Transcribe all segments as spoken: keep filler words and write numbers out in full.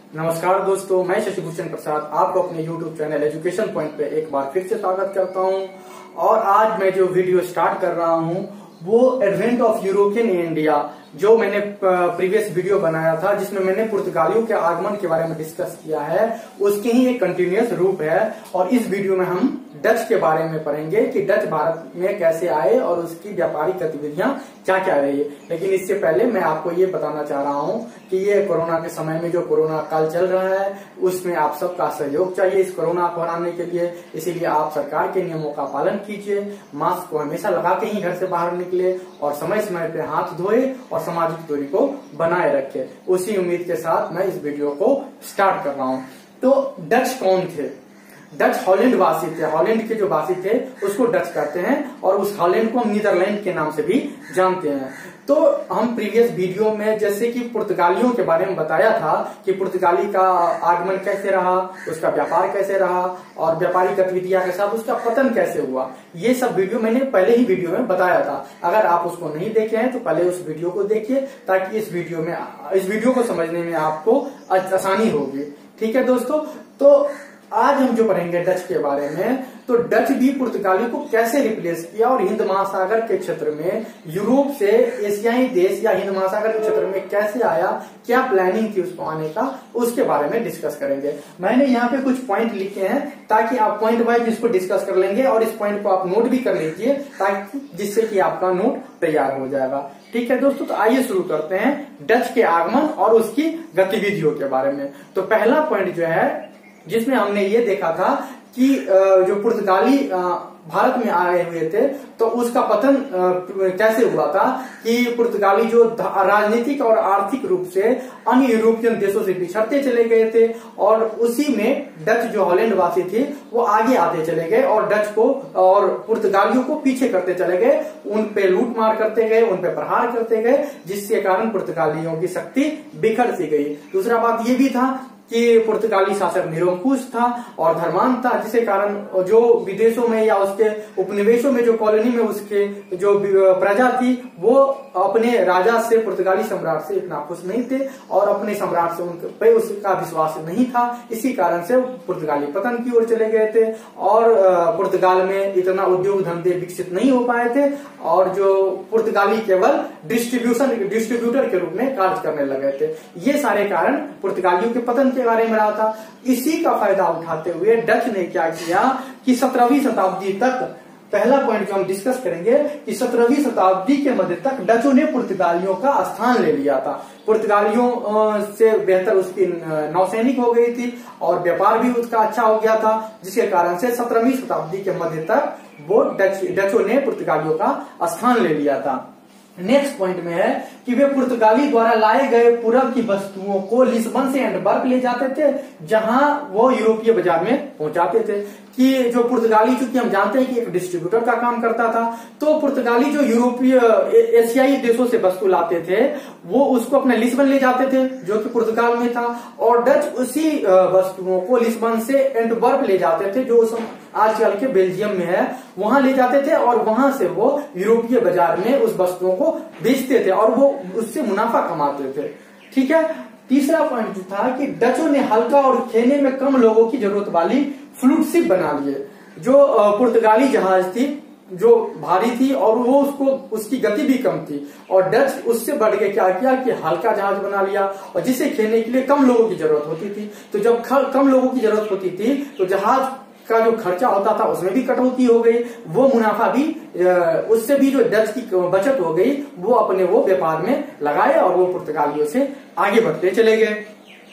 नमस्कार दोस्तों, मैं शशिभूषण प्रसाद आपको अपने यूट्यूब चैनल एजुकेशन पॉइंट पे एक बार फिर से स्वागत करता हूं। और आज मैं जो वीडियो स्टार्ट कर रहा हूं वो एडवेंट ऑफ यूरोपियन इंडिया, जो मैंने प्रीवियस वीडियो बनाया था जिसमें मैंने पुर्तगालियों के आगमन के बारे में डिस्कस किया है, उसके ही एक कंटिन्यूअस रूप है। और इस वीडियो में हम डच के बारे में पढ़ेंगे कि डच भारत में कैसे आए और उसकी व्यापारिक गतिविधियां क्या क्या रही। लेकिन इससे पहले मैं आपको ये बताना चाह रहा हूं कि ये कोरोना के समय में जो कोरोना काल चल रहा है उसमें आप सबका सहयोग चाहिए इस कोरोना को हराने के लिए। इसीलिए आप सरकार के नियमों का पालन कीजिए, मास्क को हमेशा लगा के ही घर से बाहर निकले और समय समय पे हाथ धोए और सामाजिक दूरी को बनाए रखे। उसी उम्मीद के साथ मैं इस वीडियो को स्टार्ट कर रहा हूं। तो डच कौन थे? डच हॉलैंड वासी थे। हॉलैंड के जो वासी थे उसको डच कहते हैं और उस हॉलैंड को हम नीदरलैंड के नाम से भी जानते हैं। तो हम प्रीवियस वीडियो में जैसे कि पुर्तगालियों के बारे में बताया था कि पुर्तगाली का आगमन कैसे रहा, उसका व्यापार कैसे रहा और व्यापारिक गतिविधियां के साथ उसका पतन कैसे हुआ, ये सब वीडियो मैंने पहले ही वीडियो में बताया था। अगर आप उसको नहीं देखे हैं तो पहले उस वीडियो को देखिए ताकि इस वीडियो में इस वीडियो को समझने में आपको आसानी होगी। ठीक है दोस्तों, तो आज हम जो पढ़ेंगे डच के बारे में, तो डच भी पुर्तगाली को कैसे रिप्लेस किया और हिंद महासागर के क्षेत्र में यूरोप से एशियाई देश या हिंद महासागर के क्षेत्र में कैसे आया, क्या प्लानिंग थी उसको आने का, उसके बारे में डिस्कस करेंगे। मैंने यहाँ पे कुछ पॉइंट लिखे हैं ताकि आप पॉइंट वाइज इसको डिस्कस कर लेंगे और इस पॉइंट को आप नोट भी कर लीजिए ताकि जिससे कि आपका नोट तैयार हो जाएगा। ठीक है दोस्तों, तो आइए शुरू करते हैं डच के आगमन और उसकी गतिविधियों के बारे में। तो पहला पॉइंट जो है जिसमें हमने ये देखा था कि जो पुर्तगाली भारत में आए हुए थे तो उसका पतन कैसे हुआ था कि पुर्तगाली जो राजनीतिक और आर्थिक रूप से अन्य यूरोपियन देशों से पिछड़ते चले गए थे और उसी में डच जो हॉलैंड वासी थे वो आगे आते चले गए और डच को और पुर्तगालियों को पीछे करते चले गए, उन पे लूट मार करते गए, उन पे प्रहार करते गए, जिसके कारण पुर्तगालियों की शक्ति बिखर सी गई। दूसरा बात ये भी था कि पुर्तगाली शासक निरंकुश था और धर्मांध था, जिसके कारण जो विदेशों में या उसके उपनिवेशों में जो कॉलोनी में उसके जो प्रजा थी वो अपने राजा से, पुर्तगाली सम्राट से इतना खुश नहीं थे और अपने सम्राट से उन पे उसका विश्वास नहीं था। इसी कारण से पुर्तगाली पतन की ओर चले गए थे और पुर्तगाल में इतना उद्योग धंधे विकसित नहीं हो पाए थे और जो पुर्तगाली केवल डिस्ट्रीब्यूशन डिस्ट्रीब्यूटर के रूप में कार्य करने लगे थे। ये सारे कारण पुर्तगालियों के पतन के बारे में रहा था। इसी का फायदा उठाते हुए डच ने क्या किया कि सत्रहवीं शताब्दी तक, पहला पॉइंट जो हम डिस्कस करेंगे कि सत्रहवीं शताब्दी के मध्य तक डचों ने पुर्तगालियों का स्थान ले लिया था। पुर्तगालियों से बेहतर उसकी नौसैनिक हो गई थी और व्यापार भी उसका अच्छा हो गया था, जिसके कारण से सत्रहवीं शताब्दी के मध्य तक वो डच डचों ने पुर्तगालियों का स्थान ले लिया था। नेक्स्ट पॉइंट में है कि वे पुर्तगाली द्वारा लाए गए पूरब की वस्तुओं को लिस्बन से एंटवर्प ले जाते थे, जहां वो यूरोपीय बाजार में पहुंचाते थे। कि जो पुर्तगाली, चूंकि हम जानते हैं कि एक डिस्ट्रीब्यूटर का काम करता था, तो पुर्तगाली जो यूरोपीय एशियाई देशों से वस्तु लाते थे वो उसको अपने लिस्बन ले जाते थे जो कि पुर्तगाल में था, और डच उसी वस्तुओं को लिस्बन से एंटवर्प ले जाते थे जो उस आजकल के बेल्जियम में है, वहां ले जाते थे और वहां से वो यूरोपीय बाजार में उस वस्तुओं को बेचते थे और वो उससे मुनाफा कमाते थे। ठीक है। तीसरा पॉइंट जो था कि डचों ने हल्का और खेने में कम लोगों की जरूरत वाली फ्लूट शिप बना लिए। जो पुर्तगाली जहाज थी जो भारी थी और वो उसको उसकी गति भी कम थी और डच उससे बढ़ के क्या किया कि हल्का जहाज बना लिया और जिसे खेलने के लिए कम लोगों की जरूरत होती थी। तो जब कम लोगों की जरूरत होती थी तो जहाज का जो खर्चा होता था उसमें भी कटौती हो गई, वो मुनाफा भी, उससे भी जो डच की बचत हो गई वो अपने वो व्यापार में लगाए और वो पुर्तगालियों से आगे बढ़ते चले गए।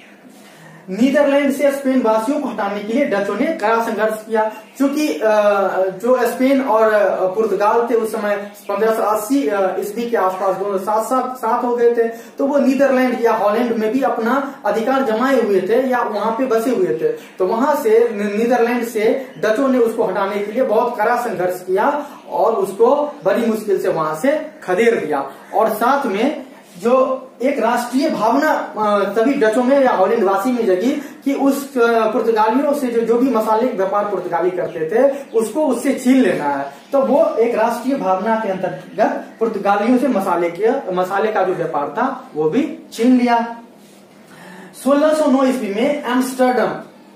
नीदरलैंड से स्पेन वासियों को हटाने के लिए डचों ने कड़ा संघर्ष किया, क्योंकि जो स्पेन और पुर्तगाल थे उस समय पंद्रह सौ अस्सी ईस्वी के आसपास दोनों साथ साथ साथ हो गए थे, तो वो नीदरलैंड या हॉलैंड में भी अपना अधिकार जमाए हुए थे या वहां पे बसे हुए थे। तो वहां से नीदरलैंड से डचों ने उसको हटाने के लिए बहुत कड़ा संघर्ष किया और उसको बड़ी मुश्किल से वहां से खदेड़ दिया। और साथ में जो एक राष्ट्रीय भावना तभी डचों में या हॉलैंड वासी में जगी कि उस पुर्तगालियों से जो जो भी मसाले व्यापार पुर्तगाली करते थे उसको उससे छीन लेना है। तो वो एक राष्ट्रीय भावना के अंतर्गत पुर्तगालियों से मसाले के मसाले का जो व्यापार था वो भी छीन लिया। सोलह सौ नौ ईस्वी में एम्स्टर्डम,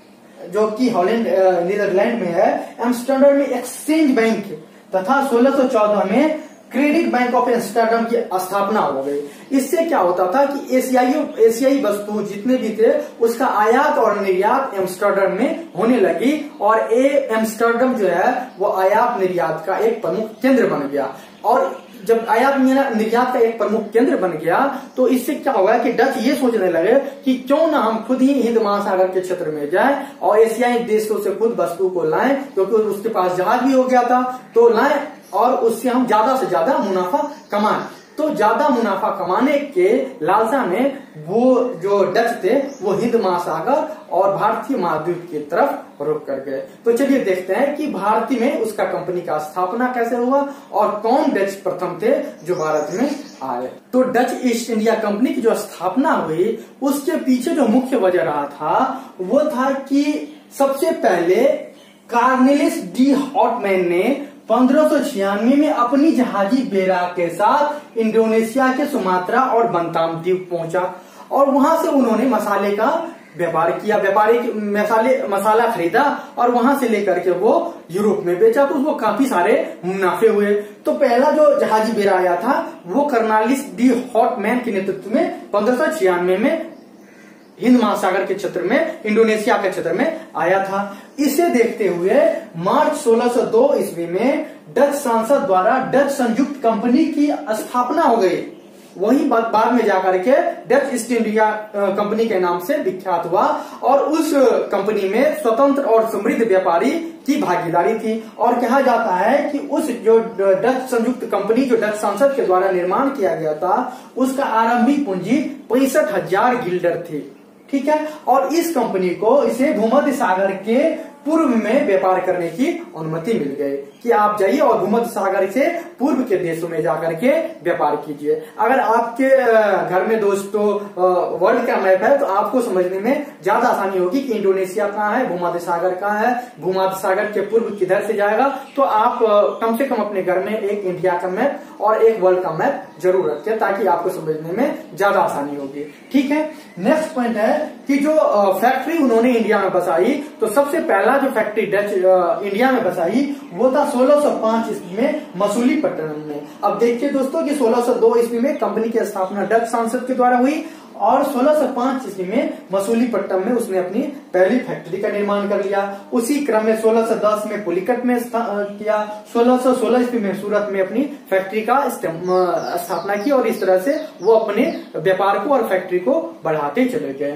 जो कि हॉलैंड नीदरलैंड में है, एम्स्टर्डम में एक्सचेंज बैंक तथा सोलह सौ चौदह में क्रेडिट बैंक ऑफ एम्स्टर्डम की स्थापना हो गई। इससे क्या होता था कि एशियाई एशियाई वस्तु जितने भी थे उसका आयात और निर्यात एम्स्टर्डम में होने लगी और ये एम्स्टर्डम जो है वो आयात निर्यात का एक प्रमुख केंद्र बन गया। और जब आयात निर्यात का एक प्रमुख केंद्र बन गया तो इससे क्या होगा कि डच ये सोचने लगे कि क्यों ना हम खुद ही हिंद महासागर के क्षेत्र में जाएं और एशियाई देशों से खुद वस्तु को लाएं, क्योंकि उसके पास जहाज भी हो गया था, तो लाएं और उससे हम ज्यादा से ज्यादा मुनाफा कमाएं। तो ज्यादा मुनाफा कमाने के लालसा में वो जो डच थे वो हिंद महासागर और भारतीय महाद्वीप की तरफ रुख कर गए। तो चलिए देखते हैं कि भारतीय में उसका कंपनी का स्थापना कैसे हुआ और कौन डच प्रथम थे जो भारत में आए। तो डच ईस्ट इंडिया कंपनी की जो स्थापना हुई उसके पीछे जो मुख्य वजह रहा था वो था कि सबसे पहले कार्नेलिस डी हॉटमैन ने पंद्रह सौ छियानवे में अपनी जहाजी बेड़ा के साथ इंडोनेशिया के सुमात्रा और बंताम द्वीप पहुंचा और वहां से उन्होंने मसाले का व्यापार किया, व्यापारिक मसाले मसाला खरीदा और वहां से लेकर के वो यूरोप में बेचा, तो उसको काफी सारे मुनाफे हुए। तो पहला जो जहाजी बेड़ा आया था वो कर्नालिस डी हॉटमैन के नेतृत्व में पंद्रह सौ छियानवे में हिंद महासागर के क्षेत्र में, इंडोनेशिया के क्षेत्र में आया था। इसे देखते हुए मार्च सोलह सौ दो ईस्वी में डच सांसद द्वारा डच संयुक्त कंपनी की स्थापना हो गई। वही बात बाद में जाकर के डच ईस्ट इंडिया कंपनी के नाम से विख्यात हुआ और उस कंपनी में स्वतंत्र और समृद्ध व्यापारी की भागीदारी थी। और कहा जाता है कि उस जो डच संयुक्त कंपनी जो डच सांसद के द्वारा निर्माण किया गया था उसका आरंभिक पूंजी पैंसठ हजार गिल्डर थी, ठीक है। और इस कंपनी को इसे भूमध्य सागर के पूर्व में व्यापार करने की अनुमति मिल गई कि आप जाइए और भूमध्य सागर से पूर्व के देशों में जाकर के व्यापार कीजिए। अगर आपके घर में दोस्तों वर्ल्ड का मैप है तो आपको समझने में ज्यादा आसानी होगी कि इंडोनेशिया कहाँ है, भूमध्य सागर कहाँ है, भूमध्य सागर के पूर्व किधर से जाएगा। तो आप कम से कम अपने घर में एक इंडिया का मैप और एक वर्ल्ड का मैप जरूर रखें ताकि आपको समझने में ज्यादा आसानी होगी, ठीक है। नेक्स्ट पॉइंट है कि जो फैक्ट्री उन्होंने इंडिया में बसाई, तो सबसे पहला जो फैक्ट्री डच इंडिया में बसाई वो था सोलह सौ पाँच ईस्वी में मसूलीपट्टनम में। अब देखिए दोस्तों कि सोलह सौ दो ईस्वी में कंपनी की स्थापना डच सांसद के द्वारा हुई और सोलह सौ पाँच ईस्वी में मसूलीपट्टनम में उसने अपनी पहली फैक्ट्री का निर्माण कर लिया। उसी क्रम में सोलह सौ दस में पुलिकट में किया, सोलह सौ सोलह ईस्वी में सूरत में अपनी फैक्ट्री का स्थापना की और इस तरह से वो अपने व्यापार को और फैक्ट्री को बढ़ाते चले गए।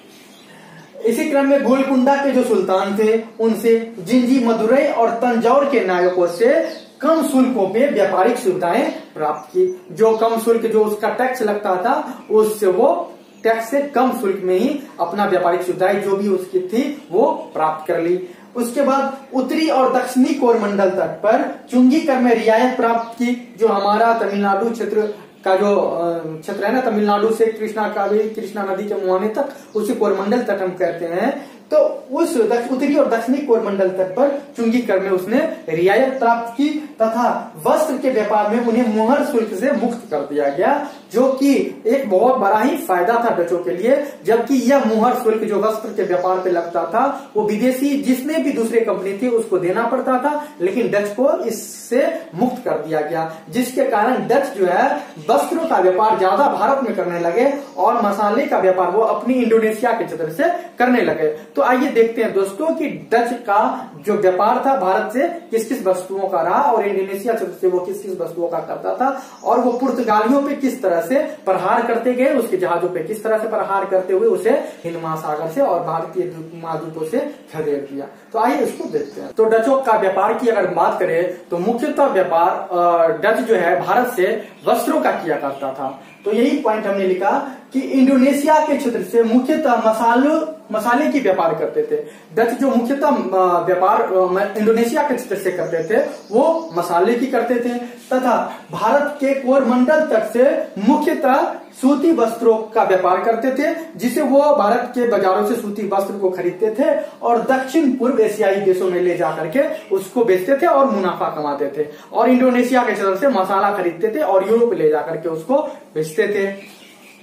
इसी क्रम में गोलकुंडा के जो सुल्तान थे उनसे जिंजी, मदुरई और तंजौर के नायकों से कम शुल्कों पे व्यापारिक सुविधाएं प्राप्त की। जो कम शुल्क जो उसका टैक्स लगता था उससे वो टैक्स से कम शुल्क में ही अपना व्यापारिक सुविधाएं जो भी उसकी थी वो प्राप्त कर ली। उसके बाद उत्तरी और दक्षिणी कोरमंडल तट पर चुंगी कर में रियायत प्राप्त की। जो हमारा तमिलनाडु क्षेत्र का जो क्षेत्र है ना, तमिलनाडु से कृष्णा कावेरी कृष्णा नदी के मुहाने तक उसे कोरमंडल तट हम कहते हैं। तो उस उत्तरी और दक्षिणी कोरमंडल तट पर चुंगी कर में उसने रियायत प्राप्त की तथा वस्त्र के व्यापार में उन्हें मुहर शुल्क से मुक्त कर दिया गया, जो कि एक बहुत बड़ा ही फायदा था डचों के लिए। जबकि यह मुहर शुल्क जो वस्त्र के व्यापार पे लगता था वो विदेशी जिसने भी दूसरे कंपनी थी उसको देना पड़ता था, लेकिन डच को इससे मुक्त कर दिया गया, जिसके कारण डच जो है वस्त्रों का व्यापार ज्यादा भारत में करने लगे और मसाले का व्यापार वो अपनी इंडोनेशिया के क्षेत्र से करने लगे। तो आइए देखते हैं दोस्तों कि डच का जो व्यापार था भारत से किस किस वस्तुओं का रहा और इंडोनेशिया क्षेत्र से वो किस किस वस्तुओं का करता था और वो पुर्तगालियों पे किस तरह से प्रहार करते गए, उसके जहाजों पे किस तरह से प्रहार करते हुए उसे हिंद महासागर से और भारतीय महाद्वीपों से खदेड़ दिया। तो आइए इसको देखते हैं। तो डचों का व्यापार की अगर बात करें तो मुख्यतः व्यापार डच जो है भारत से वस्त्रों का किया करता था। तो यही पॉइंट हमने लिखा कि इंडोनेशिया के क्षेत्र से मुख्यतः मसालों मसाले की व्यापार करते थे। डच जो मुख्यतः व्यापार इंडोनेशिया के क्षेत्र से करते थे वो मसाले की करते थे तथा भारत के कोरमंडल तट से मुख्यतः सूती वस्त्रों का व्यापार करते थे, जिसे वो भारत के बाजारों से सूती वस्त्र को खरीदते थे और दक्षिण पूर्व एशियाई देशों में ले जाकर के उसको बेचते थे और मुनाफा कमाते थे। और इंडोनेशिया के क्षेत्र से मसाला खरीदते थे और यूरोप ले जाकर के उसको बेचते थे।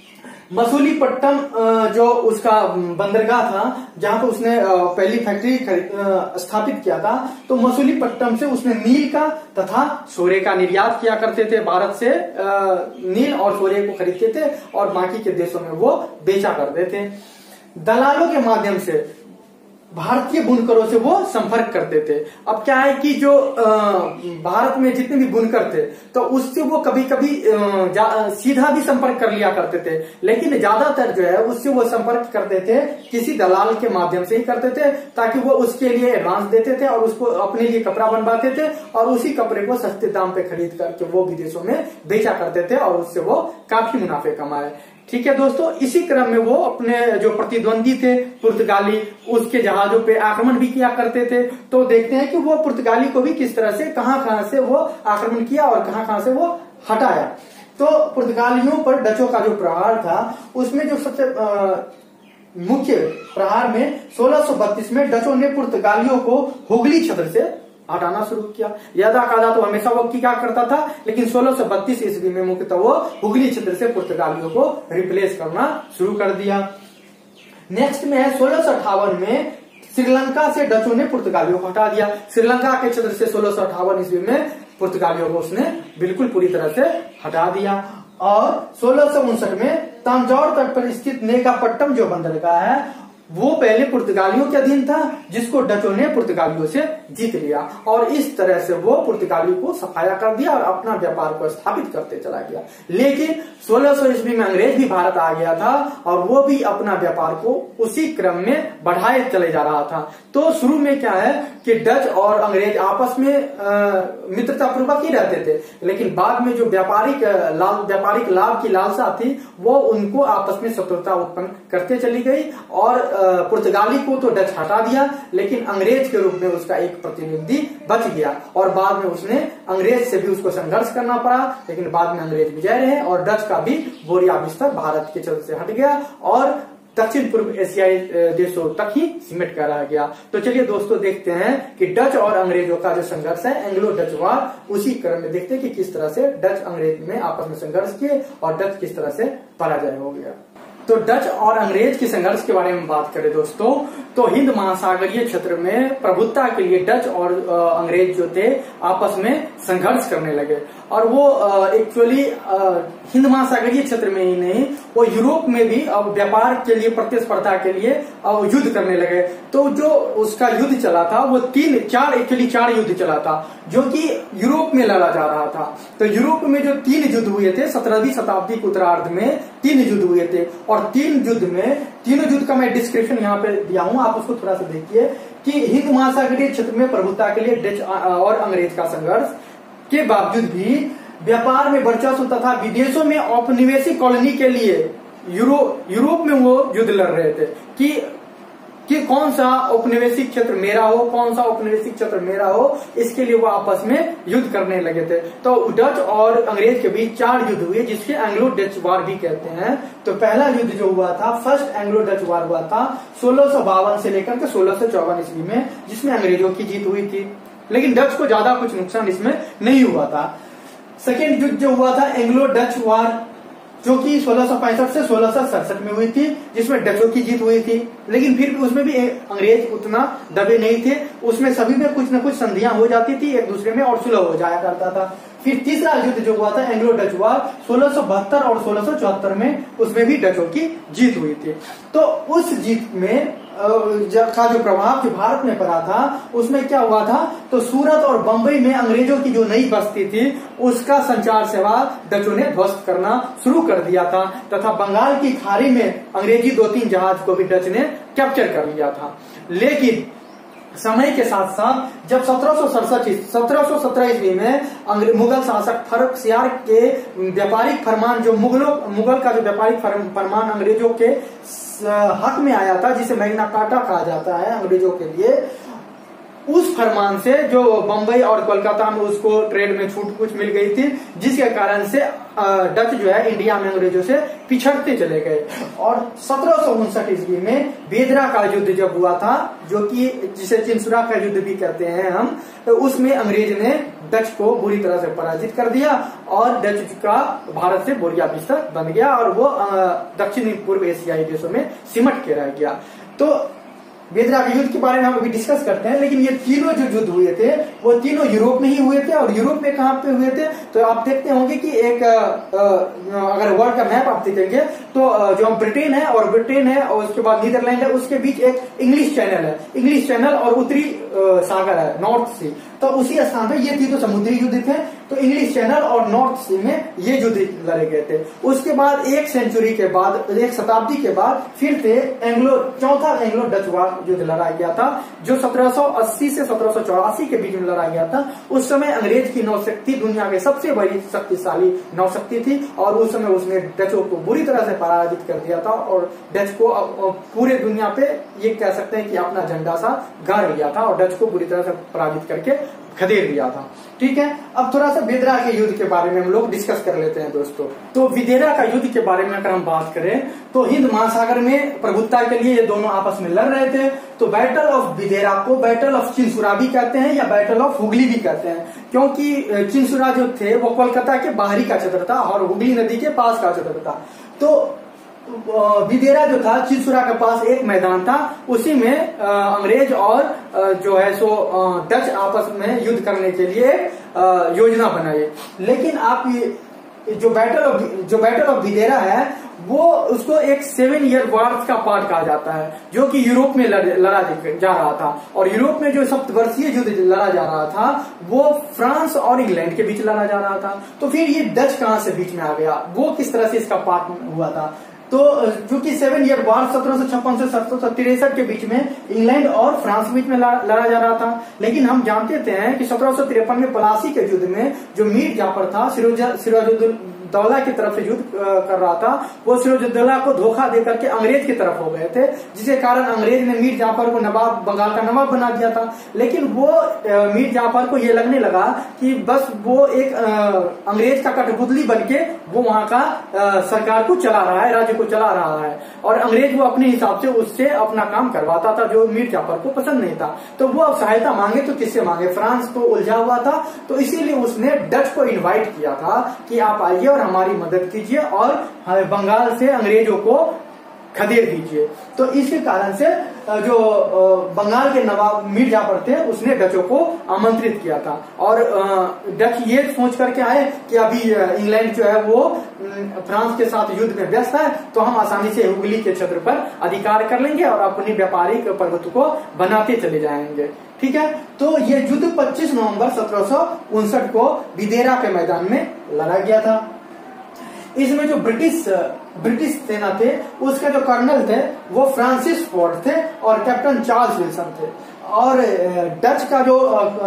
मसूलीपट्टनम जो उसका बंदरगाह था जहां पर उसने पहली फैक्ट्री स्थापित किया था, तो मसूलीपट्टनम से उसने नील का तथा सोरे का निर्यात किया करते थे। भारत से नील और सोरे को खरीदते थे और बाकी के देशों में वो बेचा करते थे। दलालों के माध्यम से भारतीय बुनकरों से वो संपर्क करते थे। अब क्या है कि जो भारत में जितने भी बुनकर थे तो उससे वो कभी कभी सीधा भी संपर्क कर लिया करते थे, लेकिन ज्यादातर जो है उससे वो संपर्क करते थे किसी दलाल के माध्यम से ही करते थे, ताकि वो उसके लिए एडवांस देते थे और उसको अपने लिए कपड़ा बनवाते थे और उसी कपड़े को सस्ते दाम पे खरीद करके वो विदेशों में बेचा करते थे और उससे वो काफी मुनाफे कमाए। ठीक है दोस्तों, इसी क्रम में वो अपने जो प्रतिद्वंदी थे पुर्तगाली, उसके जहाजों पे आक्रमण भी किया करते थे। तो देखते हैं कि वो पुर्तगाली को भी किस तरह से कहां कहां से वो आक्रमण किया और कहां कहां से वो हटाया। तो पुर्तगालियों पर डचों का जो प्रहार था उसमें जो सबसे मुख्य प्रहार में सोलह सौ बत्तीस में डचों ने पुर्तगालियों को हुगली छत्र से हटाना शुरू किया। यादा कादा तो हमेशा वो क्या करता था, लेकिन सोलह सौ बत्तीस ईस्वी में मुख्यतः वो हुगली क्षेत्र से पुर्तगालियों को रिप्लेस करना शुरू कर दिया। नेक्स्ट में है सोलह सौ अट्ठावन में श्रीलंका से डचों ने पुर्तगालियों को हटा दिया। श्रीलंका के क्षेत्र से सोलह सौ अट्ठावन ईस्वी में पुर्तगालियों को उसने बिल्कुल पूरी तरह से हटा दिया। और सोलह सौ उनसठ में तंजौर तट पर स्थित नेगापट्टम जो बंदरगाह है वो पहले पुर्तगालियों के अधीन था, जिसको डचों ने पुर्तगालियों से जीत लिया और इस तरह से वो पुर्तगाली को सफाया कर दिया और अपना व्यापार को स्थापित करते चला गया। लेकिन सोलह सौ ईस्वी में अंग्रेज भी भारत आ गया था और वो भी अपना व्यापार को उसी क्रम में बढ़ाए चले जा रहा था। तो शुरू में क्या है कि डच और अंग्रेज आपस में मित्रतापूर्वक ही रहते थे, लेकिन बाद में जो व्यापारिक लाभ व्यापारिक लाभ की लालसा थी वो उनको आपस में शत्रुता उत्पन्न करते चली गई और पुर्तगाली को तो डच हटा दिया, लेकिन अंग्रेज के रूप में उसका एक प्रतिनिधि बच गया और बाद में उसने अंग्रेज से भी उसको संघर्ष करना पड़ा, लेकिन बाद में अंग्रेज विजय रहे और डच का भी बोरिया बिस्तर भारत के क्षेत्र से हट गया और दक्षिण पूर्व एशियाई देशों तक ही सिमट कर रह गया। तो चलिए दोस्तों देखते हैं कि डच और अंग्रेजों का जो संघर्ष है एंग्लो डच वार, उसी क्रम में देखते हैं कि किस तरह से डच अंग्रेज में आपस में संघर्ष किए और डच किस तरह से पराजय हो गया। तो डच और अंग्रेज के संघर्ष के बारे में बात करें दोस्तों, तो हिंद महासागरीय क्षेत्र में प्रभुत्ता के लिए डच और अंग्रेज जो थे आपस में संघर्ष करने लगे और वो एक्चुअली हिंद महासागरीय क्षेत्र में ही नहीं, वो यूरोप में भी अब व्यापार के लिए प्रतिस्पर्धा के लिए अब युद्ध करने लगे। तो जो उसका युद्ध चला था वो तीन चार एक्चुअली चार युद्ध चला था जो कि यूरोप में लड़ा जा रहा था। तो यूरोप में जो तीन युद्ध हुए थे सत्रहवीं शताब्दी के उत्तरार्ध में तीन युद्ध हुए थे और तीन युद्ध में तीनों युद्ध का मैं डिस्क्रिप्शन यहाँ पे दिया हूँ, आप उसको थोड़ा सा देखिए कि हिंद महासागरीय क्षेत्र में प्रभुत्ता के लिए डच और अंग्रेज का संघर्ष के बावजूद भी व्यापार में वर्चस्व तथा विदेशों में औपनिवेशिक कॉलोनी के लिए यूरो यूरोप में वो युद्ध लड़ रहे थे कि कि कौन सा औपनिवेशिक क्षेत्र मेरा हो, कौन सा औपनिवेशिक क्षेत्र मेरा हो, इसके लिए वो आपस में युद्ध करने लगे थे। तो डच और अंग्रेज के बीच चार युद्ध हुए जिसके एंग्लो डच वार भी कहते हैं। तो पहला युद्ध जो हुआ था फर्स्ट एंग्लो डच वार हुआ था सोलह सौ बावन से लेकर के सोलह सौ चौवन ईस्वी में, जिसमें अंग्रेजों की जीत हुई थी, लेकिन डच को ज्यादा कुछ नुकसान इसमें नहीं हुआ था। सेकेंड युद्ध जो हुआ था एंग्लो डच वार जो कि सोलह सौ पैंसठ से सोलह सौ सड़सठ में हुई थी, जिसमें डचों की जीत हुई थी, लेकिन फिर भी उसमें भी अंग्रेज उतना दबे नहीं थे, उसमें सभी में कुछ न कुछ संधियां हो जाती थी एक दूसरे में और सुलह हो जाया करता था। फिर तीसरा युद्ध जो हुआ था एंग्लो डच वार सोलह सौ बहत्तर और सोलह सौ चौहत्तर में, उसमें भी डचों की जीत हुई थी। तो उस जीत में का जो प्रभाव जो भारत में पड़ा था उसमें क्या हुआ था, तो सूरत और बंबई में अंग्रेजों की जो नई बस्ती थी उसका संचार सेवा डचों ने ध्वस्त करना शुरू कर दिया था तथा बंगाल की खाड़ी में अंग्रेजी दो तीन जहाज को भी डच ने कैप्चर कर लिया था। लेकिन समय के साथ साथ जब सत्रह सौ सड़सठ सत्रह सौ सत्रह ईस्वी में मुगल शासक फर्रुखसियार के व्यापारिक फरमान जो मुगलों मुगल का जो व्यापारिक फरमान अंग्रेजों के हक में आया था, जिसे मैग्ना कार्टा कहा जाता है अंग्रेजों के लिए, उस फरमान से जो बंबई और कोलकाता में उसको ट्रेड में छूट कुछ मिल गई थी, जिसके कारण से डच जो है इंडिया में अंग्रेजों से पिछड़ते चले गए। और सत्रह सौ उनसठ ईस्वी में बेदरा का युद्ध जब हुआ था, जो कि जिसे चिनसुरा का युद्ध भी कहते हैं हम, तो उसमें अंग्रेज ने डच को बुरी तरह से पराजित कर दिया और डच का भारत से बोरिया बिस्तर बन गया और वो दक्षिणी पूर्व एशियाई देशों में सिमट के रह गया। तो बेदरा के युद्ध के बारे में हम अभी डिस्कस करते हैं, लेकिन ये तीनों जो युद्ध हुए थे वो तीनों यूरोप में ही हुए थे। और यूरोप में कहाँ पे हुए थे, तो आप देखते होंगे कि एक अगर वर्ल्ड का मैप आप देखेंगे तो जो ब्रिटेन है और ब्रिटेन है और उसके बाद नीदरलैंड है, उसके बीच एक इंग्लिश चैनल है, इंग्लिश चैनल और उत्तरी सागर है, नॉर्थ सी। तो उसी स्थान पे ये तीनों समुद्री युद्ध थे, तो इंग्लिश चैनल और नॉर्थ सी में ये युद्ध लड़े गए थे। उसके बाद एक सेंचुरी के बाद, एक शताब्दी के बाद फिर से एंग्लो चौथा एंग्लो डच वार युद्ध लड़ा गया था, जो सत्रह सौ अस्सी से सत्रह सौ चौरासी के बीच में लड़ा गया था। उस समय अंग्रेज की नौशक्ति दुनिया की सबसे बड़ी शक्तिशाली नौशक्ति थी और उस समय उसने डचों को बुरी तरह से पराजित कर दिया था और डच को पूरे दुनिया पे ये कह सकते हैं कि अपना झंडा सा गाड़ लिया था और डच को बुरी तरह से पराजित करके खदेड़ दिया था। ठीक है, अब थोड़ा सा बेदरा के युद्ध के बारे में हम लोग डिस्कस कर लेते हैं दोस्तों। तो बेदरा का युद्ध के बारे में अगर हम बात करें तो हिंद महासागर में प्रभुत्ता के लिए ये दोनों आपस में लड़ रहे थे। तो बैटल ऑफ बेदरा को बैटल ऑफ चिनसुरा भी कहते हैं या बैटल ऑफ हुगली भी कहते हैं, क्योंकि चिनसुरा जो थे वो कोलकाता के बाहरी का क्षेत्र था और हुगली नदी के पास का क्षेत्र था। तो बेदरा जो था चिनसुरा के पास एक मैदान था, उसी में आ, अंग्रेज और आ, जो है सो आ, डच आपस में युद्ध करने के लिए आ, योजना बनाई। लेकिन आप ये जो बैटल ऑफ जो बैटल ऑफ बेदरा है वो उसको एक सेवन ईयर वॉर का पार्ट कहा जाता है, जो कि यूरोप में लड़ा जा रहा था। और यूरोप में जो सप्तवर्षीय युद्ध लड़ा जा रहा था वो फ्रांस और इंग्लैंड के बीच लड़ा जा रहा था। तो फिर ये डच कहां से बीच में आ गया, वो किस तरह से इसका पार्ट हुआ था। तो चूंकि सेवन ईयर वॉर सत्रह सौ छप्पन से सत्रह सौ तिरसठ के बीच में इंग्लैंड और फ्रांस के बीच में लड़ा जा रहा था, लेकिन हम जानते हैं कि सत्रह सौ तिरपन में प्लासी के युद्ध में जो मीर जाफर था सिराजुद्दौला की तरफ से युद्ध कर रहा था, वो सिराजुद्दौला को धोखा देकर के अंग्रेज की तरफ हो गए थे, जिसके कारण अंग्रेज ने मीर जाफर को नवाब बंगाल का नवाब बना दिया था। लेकिन वो मीर जाफर को ये लगने लगा कि बस वो एक अंग्रेज का कठपुतली बनके वो वहां का सरकार को चला रहा है, राज्य को चला रहा है, और अंग्रेज वो अपने हिसाब से उससे अपना काम करवाता था, जो मीर जाफर को पसंद नहीं था। तो वो अब सहायता मांगे तो किससे मांगे, फ्रांस तो उलझा हुआ था। तो इसीलिए उसने डच को इनवाइट किया था कि आप आइए और हमारी मदद कीजिए और बंगाल से अंग्रेजों को खदेड़ दीजिए। तो इसके कारण से जो बंगाल के नवाब मीर जाफर थे उसने डचों को आमंत्रित किया था। और डच ये सोच करके आए कि अभी इंग्लैंड जो है वो फ्रांस के साथ युद्ध में व्यस्त है, तो हम आसानी से हुगली के क्षेत्र पर अधिकार कर लेंगे और अपनी व्यापारिक प्रभुत्व को बनाते चले जाएंगे। ठीक है, तो ये युद्ध पच्चीस नवंबर सत्रह सौ उनसठ को बेदरा के मैदान में लड़ा गया था। इसमें जो ब्रिटिश ब्रिटिश सेना थे उसके जो कर्नल थे वो फ्रांसिस फोर्ड थे और कैप्टन चार्ल्स विल्सन थे, और डच का जो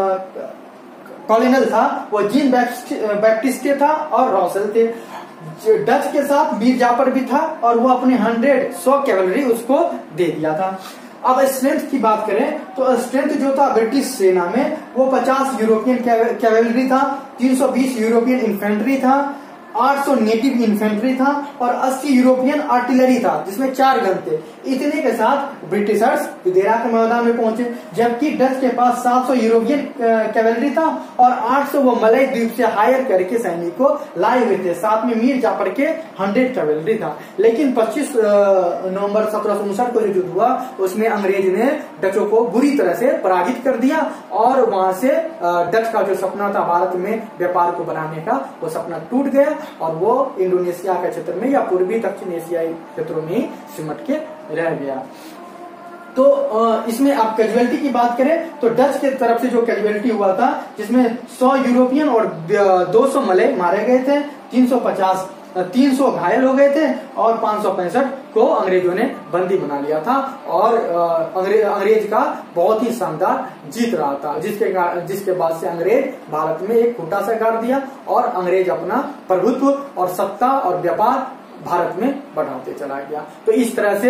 कॉलोनल था वो जीन बैप्टिस्टे था और रॉसेल थे। डच के साथ मीर जाफर भी था और वो अपने हंड्रेड सौ कैवलरी उसको दे दिया था। अब स्ट्रेंथ की बात करें तो स्ट्रेंथ जो था ब्रिटिश सेना में वो पचास यूरोपियन कैवलरी था, तीन सौ बीस यूरोपियन इन्फेंट्री था, आठ सौ नेटिव इन्फेंट्री था और अस्सी यूरोपियन आर्टिलरी था जिसमें चार गन थे। इतने के साथ ब्रिटिशर्स बेदरा के मैदान में पहुंचे, जबकि डच के पास सात सौ यूरोपियन कैवलरी था और आठ सौ वो मलय द्वीप से हायर करके सैनिक को लाए हुए थे, साथ में मीर जाफर के हंड्रेड कैवलरी था। लेकिन पच्चीस नवंबर सत्रह सौ उनसठ को जो युद्ध हुआ उसमें अंग्रेज ने डचों को बुरी तरह से पराजित कर दिया और वहां से डच का जो सपना था भारत में व्यापार को बनाने का वो सपना टूट गया और वो इंडोनेशिया के क्षेत्र में या पूर्वी दक्षिण एशियाई क्षेत्रों में सिमट के रह गया। तो इसमें आप कैजुअलिटी की बात करें तो डच के तरफ से जो कैजुअलिटी हुआ था जिसमें सौ यूरोपियन और दो सौ मलय मारे गए थे, तीन सौ पचास तीन सौ घायल हो गए थे और पांच सौ पैंसठ को अंग्रेजों ने बंदी बना लिया था और अंग्रेज अंग्रेज का बहुत ही शानदार जीत रहा था, जिसके जिसके बाद से अंग्रेज भारत में एक खूंटा सा गाड़ दिया और अंग्रेज अपना प्रभुत्व और सत्ता और व्यापार भारत में बढ़ाते चला गया। तो इस तरह से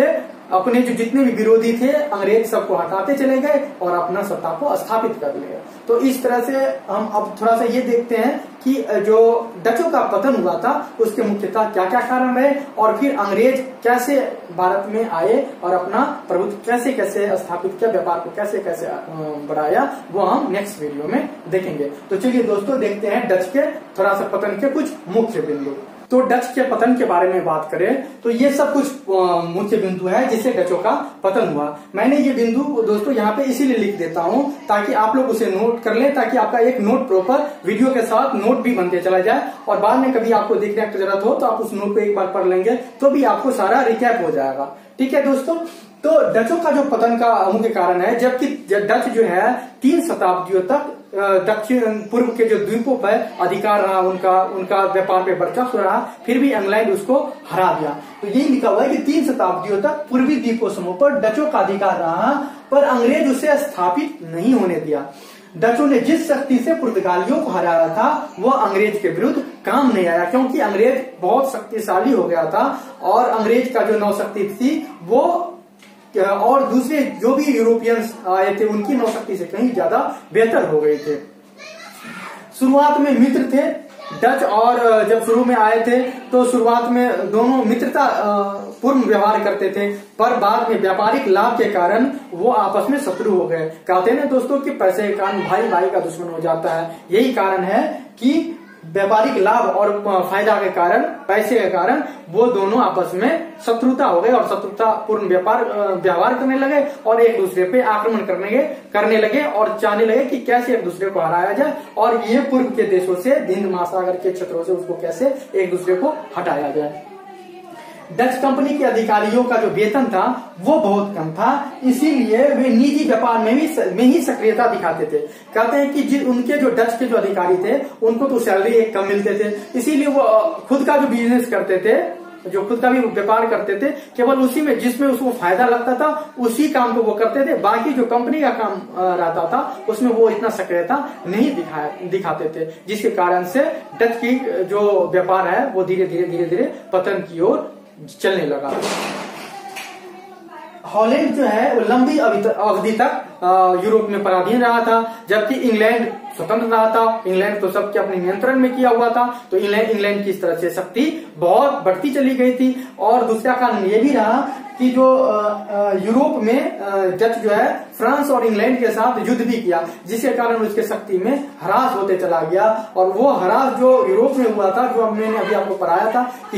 अपने जो जितने भी विरोधी थे अंग्रेज सबको हटाते चले गए और अपना सत्ता को स्थापित कर लिया। तो इस तरह से हम अब थोड़ा सा ये देखते हैं कि जो डचों का पतन हुआ था उसके मुख्यतः क्या क्या कारण रहे और फिर अंग्रेज कैसे भारत में आए और अपना प्रभुत्व कैसे कैसे स्थापित किया, व्यापार को कैसे कैसे बढ़ाया, वो हम नेक्स्ट वीडियो में देखेंगे। तो चलिए दोस्तों देखते हैं डच के थोड़ा सा पतन के कुछ मुख्य बिंदु। तो डच के पतन के बारे में बात करें तो ये सब कुछ मुख्य बिंदु है जिससे डचों का पतन हुआ। मैंने ये बिंदु दोस्तों यहाँ पे इसीलिए लिख देता हूँ ताकि आप लोग उसे नोट कर लें, ताकि आपका एक नोट प्रॉपर वीडियो के साथ नोट भी बनते चला जाए और बाद में कभी आपको देखने की जरूरत हो तो आप उस नोट को एक बार पढ़ लेंगे तो भी आपको सारा रिकैप हो जाएगा। ठीक है दोस्तों, तो डचों का जो पतन का मुख्य कारण है, जबकि डच जो है तीन शताब्दियों तक दक्षिण पूर्व के जो द्वीपों पर अधिकार रहा, उनका उनका व्यापार पे वर्चस्व रहा, फिर भी इंग्लैंड उसको हरा दिया। तो यही लिखा हुआ है कि तीन शताब्दियों तक पूर्वी द्वीपों समूह पर डचों का अधिकार रहा, पर अंग्रेज उसे स्थापित नहीं होने दिया। डचों ने जिस शक्ति से पुर्तगालियों को हराया था वो अंग्रेज के विरुद्ध काम नहीं आया, क्योंकि अंग्रेज बहुत शक्तिशाली हो गया था और अंग्रेज का जो नौशक्ति थी वो और दूसरे जो भी यूरोपियंस आए थे उनकी नौशक्ति से कहीं ज्यादा बेहतर हो गए थे। शुरुआत में मित्र थे डच, और जब शुरू में आए थे तो शुरुआत में दोनों मित्रता पूर्ण व्यवहार करते थे, पर बाद में व्यापारिक लाभ के कारण वो आपस में शत्रु हो गए। कहते हैं ना दोस्तों कि पैसे के कारण भाई भाई का दुश्मन हो जाता है। यही कारण है कि व्यापारिक लाभ और फायदा के कारण, पैसे के कारण वो दोनों आपस में शत्रुता हो गए और शत्रुता पूर्ण व्यापार व्यवहार करने लगे और एक दूसरे पे आक्रमण करने लगे करने लगे और चाहने लगे कि कैसे एक दूसरे को हराया जाए और ये पूर्व के देशों से, हिंद महासागर के क्षेत्रों से उसको कैसे एक दूसरे को हटाया जाए। डच कंपनी के अधिकारियों का जो वेतन था वो बहुत कम था, इसीलिए वे निजी व्यापार में भी में ही सक्रियता दिखाते थे। कहते हैं कि उनके जो डच के जो अधिकारी थे उनको तो सैलरी एक कम मिलते थे, इसीलिए वो खुद का जो बिजनेस करते थे, जो खुद का भी व्यापार करते थे, केवल उसी में जिसमें उसको फायदा लगता था उसी काम को वो करते थे। बाकी जो कंपनी का काम रहता था उसमें वो इतना सक्रियता नहीं दिखा दिखाते थे, जिसके कारण से डच की जो व्यापार है वो धीरे धीरे धीरे धीरे पतन की ओर चलने लगा। हॉलैंड जो है वो लंबी अवधि तक यूरोप में पराधीन रहा था, जबकि इंग्लैंड स्वतंत्र रहा था। इंग्लैंड तो सबके अपने नियंत्रण में किया हुआ था, तो इंग्लैंड इंग्लैंड की इस तरह से शक्ति बहुत बढ़ती चली गई थी। और दूसरा कारण ये भी रहा कि जो यूरोप में डच जो है फ्रांस और इंग्लैंड के साथ युद्ध भी किया, जिसके कारण उसके शक्ति में ह्रास होते चला गया। और वो ह्रास जो यूरोप में हुआ था, जो मैंने अभी आपको पढ़ाया था कि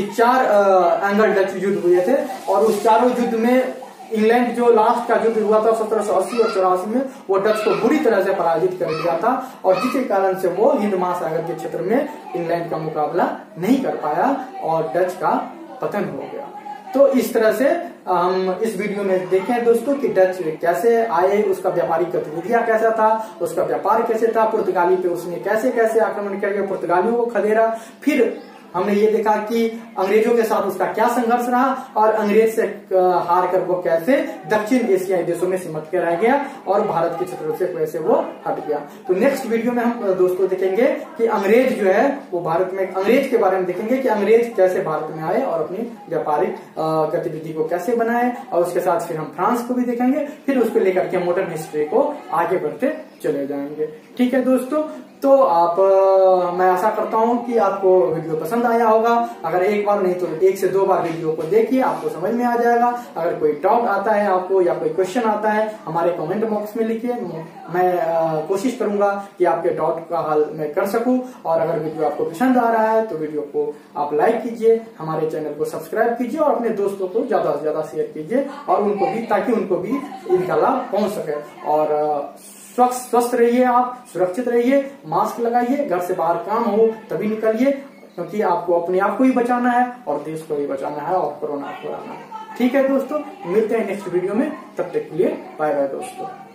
चार एंगल डच युद्ध हुए थे और उस चारों युद्ध में इंग्लैंड जो लास्ट का युद्ध हुआ था सत्रह सौ अस्सी और चौरासी में, वो डच को बुरी तरह से पराजित कर दिया था और जिसके कारण से वो हिंद महासागर के क्षेत्र में इंग्लैंड का मुकाबला नहीं कर पाया और डच का पतन हो गया। तो इस तरह से हम इस वीडियो में देखें दोस्तों कि डच कैसे आए, उसका व्यापारिक गतिविधियां कैसा था, उसका व्यापार कैसे था, पुर्तगाली पे उसने कैसे कैसे आक्रमण किया, पुर्तगालियों को खदेड़ा। फिर हमने ये देखा कि अंग्रेजों के साथ उसका क्या संघर्ष रहा और अंग्रेज से हार कर वो कैसे दक्षिण एशियाई देशों में सिमट के रह गया और भारत के क्षेत्रों से कैसे वो हट गया। तो नेक्स्ट वीडियो में हम दोस्तों देखेंगे कि अंग्रेज जो है वो भारत में, अंग्रेज के बारे में देखेंगे कि अंग्रेज कैसे भारत में आए और अपनी व्यापारिक गतिविधि को कैसे बनाए, और उसके साथ फिर हम फ्रांस को भी देखेंगे, फिर उसको लेकर के मॉडर्न हिस्ट्री को आगे बढ़ते चले जाएंगे। ठीक है दोस्तों, तो आप आ, मैं आशा करता हूं कि आपको वीडियो पसंद आया होगा। अगर एक बार नहीं तो एक से दो बार वीडियो को देखिए, आपको समझ में आ जाएगा। अगर कोई डाउट आता है आपको या कोई क्वेश्चन आता है हमारे कमेंट बॉक्स में लिखिए, मैं आ, कोशिश करूंगा कि आपके डाउट का हल मैं कर सकूं। और अगर वीडियो आपको पसंद आ रहा है तो वीडियो को आप लाइक कीजिए, हमारे चैनल को सब्सक्राइब कीजिए और अपने दोस्तों को ज्यादा से ज्यादा शेयर कीजिए और उनको भी, ताकि उनको भी इनका लाभ पहुंच सके। और स्वस्थ स्वस्थ रहिए, आप सुरक्षित रहिए, मास्क लगाइए, घर से बाहर काम हो तभी निकलिए, क्योंकि आपको अपने आप को ही बचाना है और देश को भी बचाना है और कोरोना को हराना है। ठीक है दोस्तों, मिलते हैं नेक्स्ट वीडियो में, तब तक के लिए बाय बाय दोस्तों।